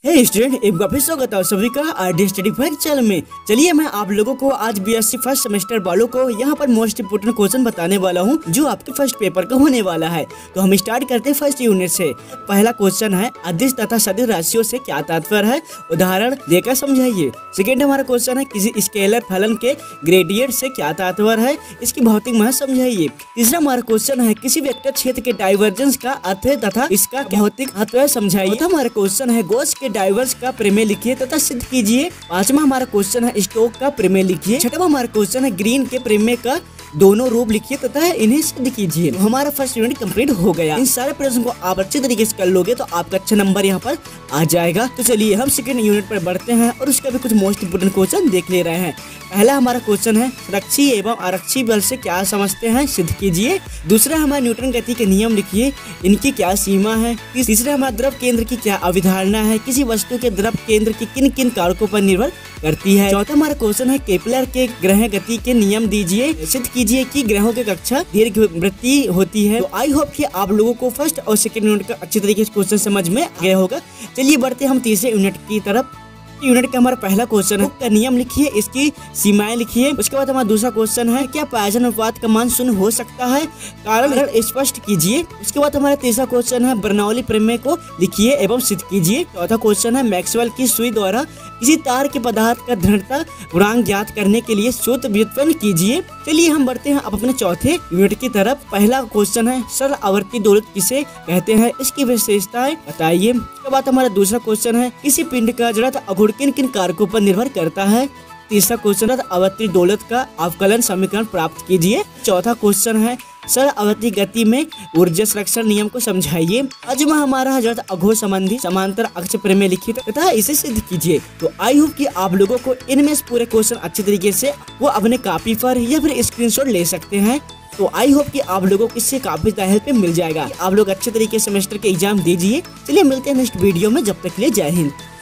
हे student, एक बार फिर स्वागत है सभी का आरडी स्टडी फैक्ट चैनल में। चलिए मैं आप लोगों को आज बीएससी फर्स्ट सेमेस्टर वालों को यहाँ पर मोस्ट इंपोर्टेंट क्वेश्चन बताने वाला हूँ जो आपके फर्स्ट पेपर का होने वाला है। तो हम स्टार्ट करते हैं फर्स्ट यूनिट से। पहला क्वेश्चन है, अदिश तथा सदिश राशियों से क्या तात्पर्य है, उदाहरण देकर समझाइए। सेकेंड हमारा क्वेश्चन है, किसी स्केलर फलन के ग्रेडियंट से क्या तात्पर्य है, इसकी भौतिक महत्व समझाइए। तीसरा हमारा क्वेश्चन है, किसी वेक्टर क्षेत्र के डाइवर्जेंस का अर्थ तथा इसका भौतिक महत्व समझाइए। चौथा हमारा क्वेश्चन है, गॉस के डाइवर्स का प्रमेय लिखिए तथा सिद्ध कीजिए। पांचवा हमारा क्वेश्चन है, स्टोक का प्रमेय लिखिए। छठवां हमारा क्वेश्चन है, ग्रीन के प्रमेय का दोनों रूप लिखिए तथा इन्हें सिद्ध कीजिए। तो हमारा फर्स्ट यूनिट कंप्लीट हो गया। इन सारे प्रश्न को आप अच्छे तरीके से कर लोगे तो आपका अच्छा नंबर यहाँ पर आ जाएगा। तो चलिए हम सेकंड यूनिट पर बढ़ते हैं और उसका भी कुछ मोस्ट इंपोर्टेंट क्वेश्चन देख ले रहे हैं। पहला हमारा क्वेश्चन है, रक्षी एवं आरक्षी बल से क्या समझते हैं, सिद्ध कीजिए। दूसरा हमारा न्यूटन गति के नियम लिखिए, इनकी क्या सीमा है। तीसरा हमारा द्रव केंद्र की क्या अवधारणा है, किसी वस्तु के द्रव केंद्र की किन किन कारकों पर निर्भर करती है। चौथा हमारा क्वेश्चन है, केपलर के ग्रह गति के नियम दीजिए, सिद्ध कीजिए कि ग्रहों की कक्षा दीर्घवृत्तीय होती है। तो आई होप कि आप लोगों को फर्स्ट और सेकंड यूनिट का अच्छी तरीके से क्वेश्चन समझ में आ गया होगा। चलिए बढ़ते हम तीसरे यूनिट की तरफ। यूनिट का हमारा पहला क्वेश्चन है, का नियम लिखिए, इसकी सीमाएं लिखिए। उसके बाद हमारा दूसरा क्वेश्चन है, क्या पायजन अनुपात का मान शून्य हो सकता है, कारण स्पष्ट कीजिए। उसके बाद हमारा तीसरा क्वेश्चन है, बर्नौली प्रमेय को लिखिए एवं सिद्ध कीजिए। चौथा क्वेश्चन है, मैक्सवेल की सुई द्वारा किसी तार के पदार्थ का दृढ़ता गुणांक ज्ञात करने के लिए सूत्र व्युत्पन्न कीजिए। चलिए हम बढ़ते हैं अब अपने चौथे यूनिट की तरफ। पहला क्वेश्चन है, सरल आवर्ती दोलक किसे कहते हैं, इसकी विशेषताएं बताइए। उसके बाद हमारा दूसरा क्वेश्चन है, किसी पिंड का जड़त्व अघूर्ण किन किन कारकों पर निर्भर करता है। तीसरा क्वेश्चन है, आवर्ती दोलक का अवकलन समीकरण प्राप्त कीजिए। चौथा क्वेश्चन है, सरल आवर्ती गति में ऊर्जा संरक्षण नियम को समझाइए। अजमा हमारा जड़त्व अघोर संबंधी समांतर अक्ष प्रमेय लिखिए तथा इसे सिद्ध कीजिए। तो आई होप कि आप लोगों को इनमें से पूरे क्वेश्चन अच्छे तरीके से वो अपने कॉपी पर या फिर स्क्रीनशॉट ले सकते हैं। तो आई होप कि आप लोगों को इससे काफी हेल्प मिल जाएगा। आप लोग अच्छे तरीके से सेमेस्टर के एग्जाम दीजिए। चलिए मिलते हैं नेक्स्ट वीडियो में, जब तक के लिए जय हिंद।